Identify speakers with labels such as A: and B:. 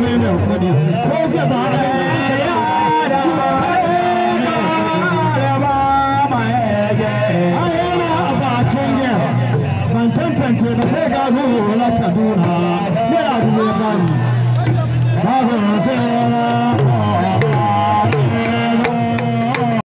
A: mai mai kudi ko zai ba tantance da sai ga zuwa la kaduna yana duwe bani ba